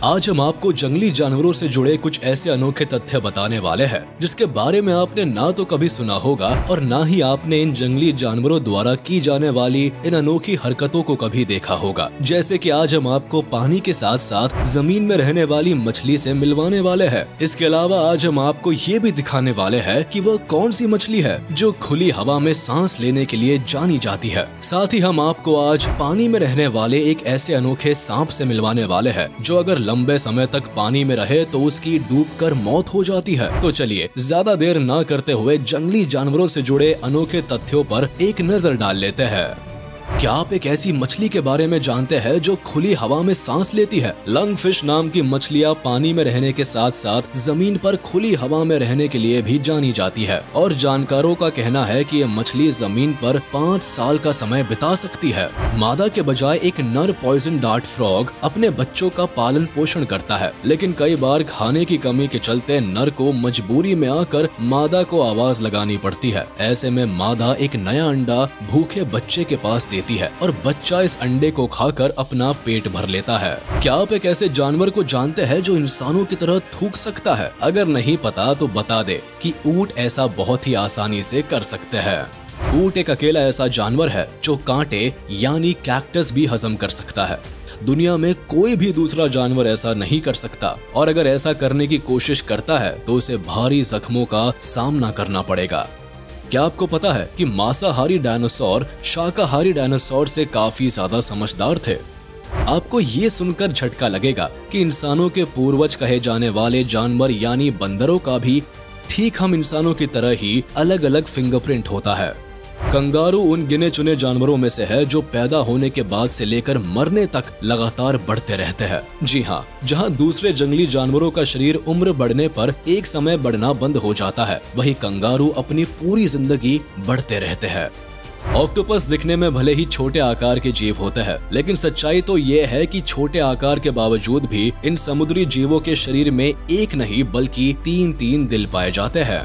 आज हम आपको जंगली जानवरों से जुड़े कुछ ऐसे अनोखे तथ्य बताने वाले हैं जिसके बारे में आपने ना तो कभी सुना होगा और ना ही आपने इन जंगली जानवरों द्वारा की जाने वाली इन अनोखी हरकतों को कभी देखा होगा। जैसे कि आज हम आपको पानी के साथ साथ जमीन में रहने वाली मछली से मिलवाने वाले हैं। इसके अलावा आज हम आपको ये भी दिखाने वाले हैं कि वह कौन सी मछली है जो खुली हवा में सांस लेने के लिए जानी जाती है। साथ ही हम आपको आज पानी में रहने वाले एक ऐसे अनोखे सांप से मिलवाने वाले हैं जो अगर लंबे समय तक पानी में रहे तो उसकी डूबकर मौत हो जाती है। तो चलिए ज्यादा देर ना करते हुए जंगली जानवरों से जुड़े अनोखे तथ्यों पर एक नजर डाल लेते हैं। क्या आप एक ऐसी मछली के बारे में जानते हैं जो खुली हवा में सांस लेती है? लंगफिश नाम की मछलियां पानी में रहने के साथ साथ जमीन पर खुली हवा में रहने के लिए भी जानी जाती है और जानकारों का कहना है कि ये मछली जमीन पर 5 साल का समय बिता सकती है। मादा के बजाय एक नर पॉइजन डार्ट फ्रॉग अपने बच्चों का पालन पोषण करता है, लेकिन कई बार खाने की कमी के चलते नर को मजबूरी में आकर मादा को आवाज लगानी पड़ती है। ऐसे में मादा एक नया अंडा भूखे बच्चे के पास देती है और बच्चा इस अंडे को खाकर अपना पेट भर लेता है। क्या आप एक ऐसे जानवर को जानते हैं जो इंसानों की तरह थूक सकता है? अगर नहीं पता तो बता दे कि ऊंट ऐसा बहुत ही आसानी से कर सकते हैं। ऊंट एक अकेला ऐसा जानवर है जो कांटे यानी कैक्टस भी हजम कर सकता है। दुनिया में कोई भी दूसरा जानवर ऐसा नहीं कर सकता और अगर ऐसा करने की कोशिश करता है तो उसे भारी जख्मों का सामना करना पड़ेगा। क्या आपको पता है कि मांसाहारी डायनासोर शाकाहारी डायनासोर से काफी ज्यादा समझदार थे? आपको ये सुनकर झटका लगेगा कि इंसानों के पूर्वज कहे जाने वाले जानवर यानी बंदरों का भी ठीक हम इंसानों की तरह ही अलग अलग फिंगरप्रिंट होता है। कंगारू उन गिने चुने जानवरों में से है जो पैदा होने के बाद से लेकर मरने तक लगातार बढ़ते रहते हैं। जी हाँ, जहाँ दूसरे जंगली जानवरों का शरीर उम्र बढ़ने पर एक समय बढ़ना बंद हो जाता है, वहीं कंगारू अपनी पूरी जिंदगी बढ़ते रहते हैं। ऑक्टोपस दिखने में भले ही छोटे आकार के जीव होते हैं, लेकिन सच्चाई तो ये है कि छोटे आकार के बावजूद भी इन समुद्री जीवों के शरीर में एक नहीं बल्कि 3-3 दिल पाए जाते हैं।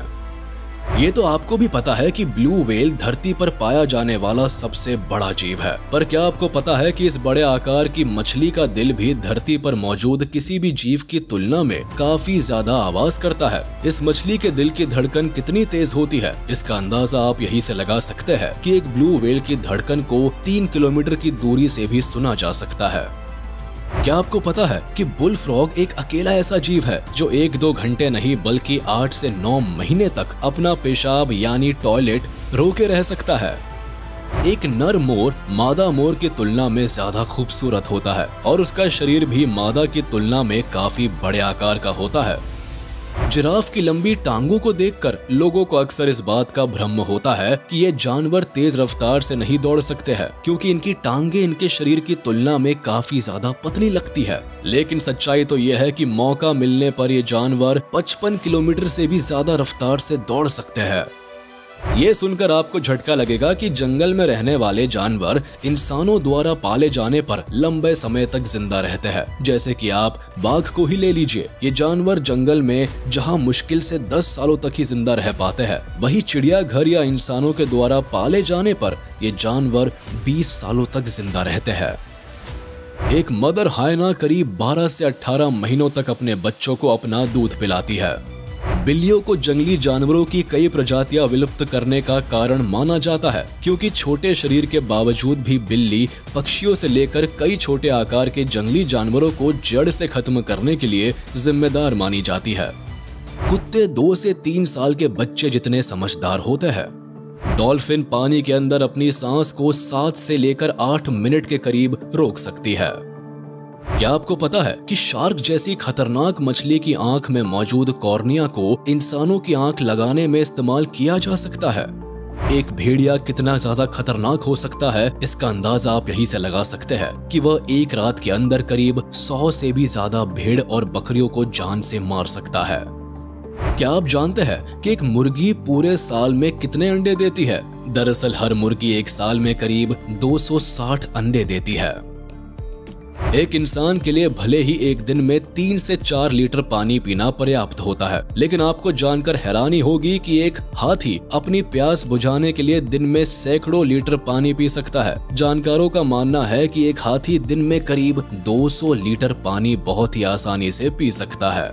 ये तो आपको भी पता है कि ब्लू व्हेल धरती पर पाया जाने वाला सबसे बड़ा जीव है, पर क्या आपको पता है कि इस बड़े आकार की मछली का दिल भी धरती पर मौजूद किसी भी जीव की तुलना में काफी ज्यादा आवाज करता है। इस मछली के दिल की धड़कन कितनी तेज होती है, इसका अंदाजा आप यहीं से लगा सकते हैं कि एक ब्लू व्हेल की धड़कन को 3 किलोमीटर की दूरी से भी सुना जा सकता है। क्या आपको पता है कि बुल फ्रॉग एक अकेला ऐसा जीव है जो 1-2 घंटे नहीं बल्कि 8 से 9 महीने तक अपना पेशाब यानी टॉयलेट रोके रह सकता है। एक नर मोर मादा मोर की तुलना में ज्यादा खूबसूरत होता है और उसका शरीर भी मादा की तुलना में काफी बड़े आकार का होता है। जिराफ की लंबी टांगों को देखकर लोगों को अक्सर इस बात का भ्रम होता है कि ये जानवर तेज रफ्तार से नहीं दौड़ सकते हैं क्योंकि इनकी टांगे इनके शरीर की तुलना में काफी ज्यादा पतली लगती है। लेकिन सच्चाई तो ये है कि मौका मिलने पर ये जानवर 55 किलोमीटर से भी ज्यादा रफ्तार से दौड़ सकते हैं। ये सुनकर आपको झटका लगेगा कि जंगल में रहने वाले जानवर इंसानों द्वारा पाले जाने पर लंबे समय तक जिंदा रहते हैं। जैसे कि आप बाघ को ही ले लीजिए, ये जानवर जंगल में जहां मुश्किल से 10 सालों तक ही जिंदा रह पाते हैं, वही चिड़ियाघर या इंसानों के द्वारा पाले जाने पर ये जानवर 20 सालों तक जिंदा रहते हैं। एक मदर हायना करीब 12 से 18 महीनों तक अपने बच्चों को अपना दूध पिलाती है। बिल्लियों को जंगली जानवरों की कई प्रजातियां विलुप्त करने का कारण माना जाता है क्योंकि छोटे शरीर के बावजूद भी बिल्ली पक्षियों से लेकर कई छोटे आकार के जंगली जानवरों को जड़ से खत्म करने के लिए जिम्मेदार मानी जाती है। कुत्ते 2 से 3 साल के बच्चे जितने समझदार होते हैं। डॉल्फिन पानी के अंदर अपनी सांस को 7 से लेकर 8 मिनट के करीब रोक सकती है। क्या आपको पता है कि शार्क जैसी खतरनाक मछली की आंख में मौजूद कॉर्निया को इंसानों की आंख लगाने में इस्तेमाल किया जा सकता है? एक भेड़िया कितना ज्यादा खतरनाक हो सकता है, इसका अंदाजा आप यहीं से लगा सकते हैं कि वह एक रात के अंदर करीब 100 से भी ज्यादा भेड़ और बकरियों को जान से मार सकता है। क्या आप जानते हैं कि एक मुर्गी पूरे साल में कितने अंडे देती है? दरअसल हर मुर्गी एक साल में करीब 260 अंडे देती है। एक इंसान के लिए भले ही एक दिन में 3 से 4 लीटर पानी पीना पर्याप्त होता है, लेकिन आपको जानकर हैरानी होगी कि एक हाथी अपनी प्यास बुझाने के लिए दिन में सैकड़ों लीटर पानी पी सकता है। जानकारों का मानना है कि एक हाथी दिन में करीब 200 लीटर पानी बहुत ही आसानी से पी सकता है।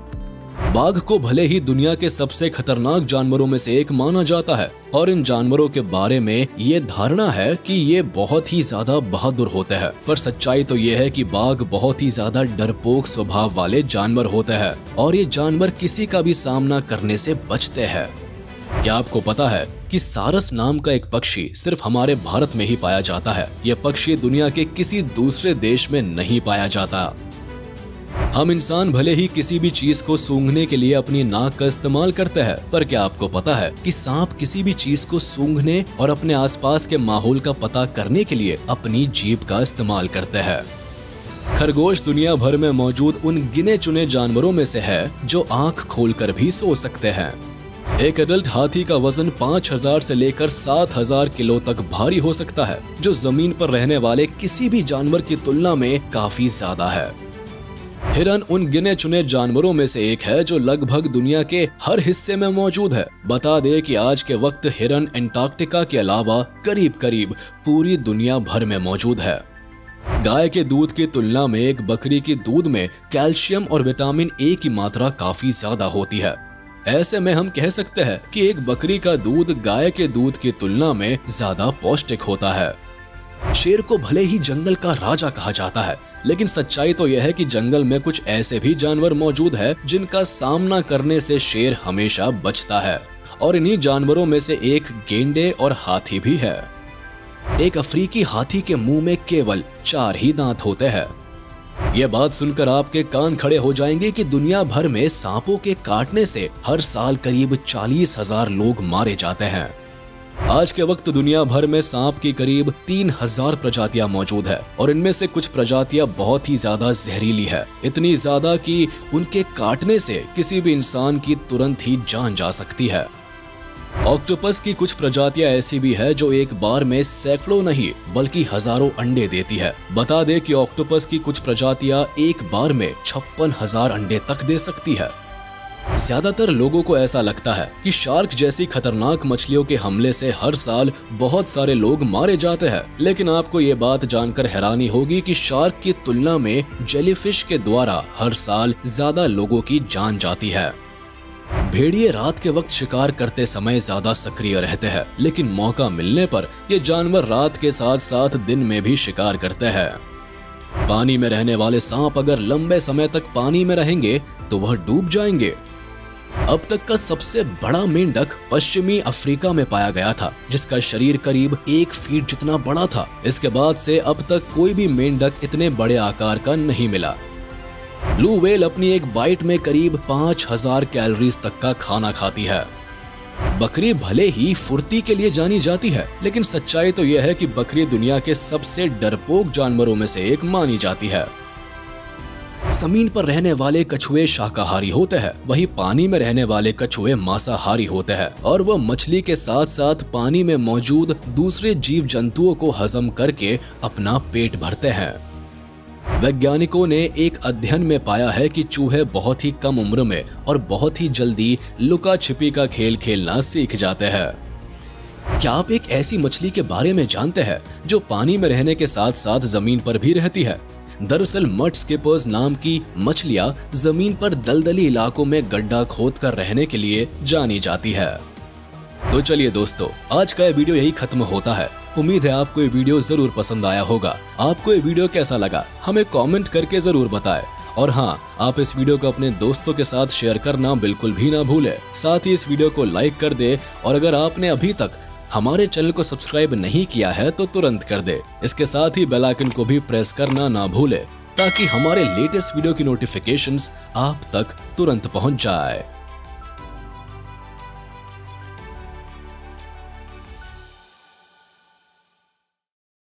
बाघ को भले ही दुनिया के सबसे खतरनाक जानवरों में से एक माना जाता है और इन जानवरों के बारे में ये धारणा है कि ये बहुत ही ज्यादा बहादुर होते हैं, पर सच्चाई तो ये है कि बाघ बहुत ही ज्यादा डरपोक स्वभाव वाले जानवर होते हैं और ये जानवर किसी का भी सामना करने से बचते हैं। क्या आपको पता है कि सारस नाम का एक पक्षी सिर्फ हमारे भारत में ही पाया जाता है? यह पक्षी दुनिया के किसी दूसरे देश में नहीं पाया जाता। हम इंसान भले ही किसी भी चीज को सूंघने के लिए अपनी नाक का इस्तेमाल करते हैं, पर क्या आपको पता है कि सांप किसी भी चीज को सूंघने और अपने आसपास के माहौल का पता करने के लिए अपनी जीभ का इस्तेमाल करते हैं। खरगोश दुनिया भर में मौजूद उन गिने चुने जानवरों में से है जो आंख खोलकर भी सो सकते हैं। एक एडल्ट हाथी का वजन 5000 से लेकर 7000 किलो तक भारी हो सकता है, जो जमीन पर रहने वाले किसी भी जानवर की तुलना में काफी ज्यादा है। हिरन उन गिने चुने जानवरों में से एक है जो लगभग दुनिया के हर हिस्से में मौजूद है। बता दे कि आज के वक्त हिरन अंटार्कटिका के अलावा करीब करीब पूरी दुनिया भर में मौजूद है। गाय के दूध की तुलना में एक बकरी की दूध में कैल्शियम और विटामिन ए की मात्रा काफी ज्यादा होती है। ऐसे में हम कह सकते हैं कि एक बकरी का दूध गाय के दूध की तुलना में ज्यादा पौष्टिक होता है। शेर को भले ही जंगल का राजा कहा जाता है, लेकिन सच्चाई तो यह है कि जंगल में कुछ ऐसे भी जानवर मौजूद है जिनका सामना करने से शेर हमेशा बचता है, और इन्हीं जानवरों में से एक गेंडे और हाथी भी है। एक अफ्रीकी हाथी के मुंह में केवल 4 ही दांत होते हैं। ये बात सुनकर आपके कान खड़े हो जाएंगे कि दुनिया भर में सांपों के काटने से हर साल करीब 40,000 लोग मारे जाते हैं। आज के वक्त दुनिया भर में सांप की करीब 3000 प्रजातियां मौजूद है और इनमें से कुछ प्रजातियां बहुत ही ज्यादा जहरीली है, इतनी ज्यादा कि उनके काटने से किसी भी इंसान की तुरंत ही जान जा सकती है। ऑक्टोपस की कुछ प्रजातियां ऐसी भी है जो एक बार में सैकड़ों नहीं बल्कि हजारों अंडे देती है। बता दे कि ऑक्टोपस की कुछ प्रजातियां एक बार में 56,000 अंडे तक दे सकती है। ज्यादातर लोगों को ऐसा लगता है कि शार्क जैसी खतरनाक मछलियों के हमले से हर साल बहुत सारे लोग मारे जाते हैं, लेकिन आपको ये बात जानकर हैरानी होगी कि शार्क की तुलना में जेलीफिश के द्वारा हर साल ज्यादा लोगों की जान जाती है। भेड़िए रात के वक्त शिकार करते समय ज्यादा सक्रिय रहते हैं, लेकिन मौका मिलने पर ये जानवर रात के साथ साथ दिन में भी शिकार करते हैं। पानी में रहने वाले सांप अगर लंबे समय तक पानी में रहेंगे तो वह डूब जाएंगे। अब तक का सबसे बड़ा मेंढक पश्चिमी अफ्रीका में पाया गया था, जिसका शरीर करीब 1 फीट जितना बड़ा था। इसके बाद से अब तक कोई भी मेंढक इतने बड़े आकार का नहीं मिला। ब्लू व्हेल अपनी एक बाइट में करीब 5000 कैलोरीज तक का खाना खाती है। बकरी भले ही फुर्ती के लिए जानी जाती है, लेकिन सच्चाई तो यह है कि बकरी दुनिया के सबसे डरपोक जानवरों में से एक मानी जाती है। जमीन पर रहने वाले कछुए शाकाहारी होते हैं, वहीं पानी में रहने वाले कछुए मांसाहारी होते हैं और वह मछली के साथ साथ पानी में मौजूद दूसरे जीव जंतुओं को हजम करके अपना पेट भरते हैं। वैज्ञानिकों ने एक अध्ययन में पाया है कि चूहे बहुत ही कम उम्र में और बहुत ही जल्दी लुका छिपी का खेल खेलना सीख जाते हैं। क्या आप एक ऐसी मछली के बारे में जानते हैं जो पानी में रहने के साथ साथ जमीन पर भी रहती है? दरअसल मड स्किपर्स नाम की मछलियां जमीन पर दलदली इलाकों में गड्ढा खोदकर रहने के लिए जानी जाती है। तो चलिए दोस्तों, आज का ये वीडियो यही खत्म होता है। उम्मीद है आपको ये वीडियो जरूर पसंद आया होगा। आपको ये वीडियो कैसा लगा हमें कमेंट करके जरूर बताएं। और हाँ, आप इस वीडियो को अपने दोस्तों के साथ शेयर करना बिल्कुल भी ना भूलें। साथ ही इस वीडियो को लाइक कर दे और अगर आपने अभी तक हमारे चैनल को सब्सक्राइब नहीं किया है तो तुरंत कर दे। इसके साथ ही बेल आइकन को भी प्रेस करना ना भूले ताकि हमारे लेटेस्ट वीडियो की नोटिफिकेशंस आप तक तुरंत पहुंच जाए।